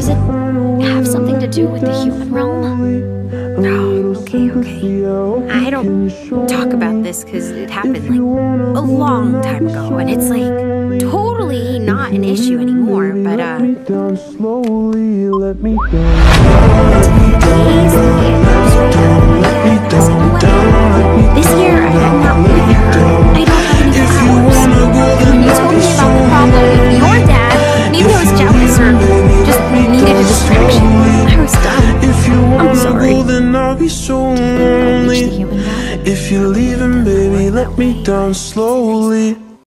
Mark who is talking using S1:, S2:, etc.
S1: Does it have something to do with the human realm?
S2: Oh, okay. I don't talk about this because it happened like a long time ago, and it's like totally not an issue anymore, but this year I'm not with her. I don't have any powers. When you told me about the problem with your dad, maybe I was jealous or just needed a distraction. I was done. I'm sorry.
S3: If you're leaving, baby, let me down slowly.